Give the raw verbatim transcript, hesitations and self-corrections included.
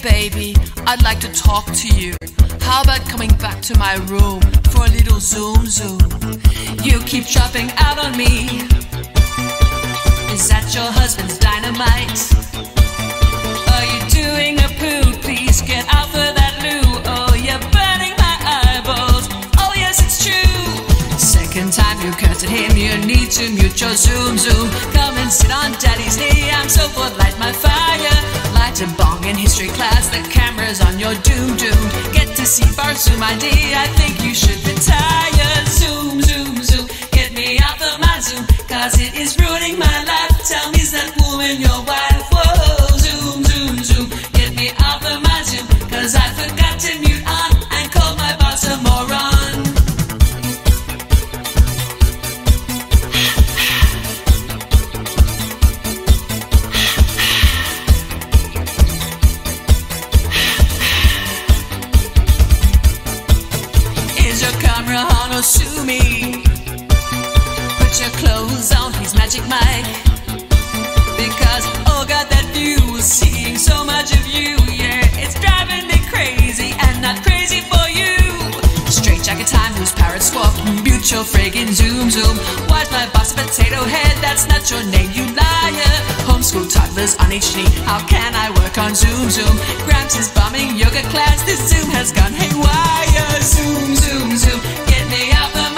baby, I'd like to talk to you. How about coming back to my room for a little zoom zoom? You keep dropping out on me. Is that your husband's dynamite? Are you doing a poo? Please get out for that loo. Oh, you're burning my eyeballs. Oh yes, it's true. Second time you cursed at him, you need to mute your zoom zoom. Come and sit on daddy's knee. I'm so bored, light my fire. Light a bong in history class. The camera's on your doom doom. Get to see bar zoom I D. I think you should retire. Zoom zoom zoom. Get me out of my zoom, cause it is ruining my life. Tell me, is that woman your wife? Whoa, zoom zoom zoom. Get me out of my zoom, cause I forgot to mute on and called my boss a moron. Is your camera on or sue me? Put your clothes on, please, Magic Mike. Because, oh God, that view, seeing so much of you, yeah, it's driving me crazy and not crazy for you. Straight jacket time, who's parrot squawk, mute your friggin' zoom zoom. Why's my boss a potato head? That's not your name, you liar. Homeschool toddlers on each knee, how can I work on zoom zoom? Gramps is bombing yoga class, this zoom has gone haywire. Zoom zoom zoom, get me out the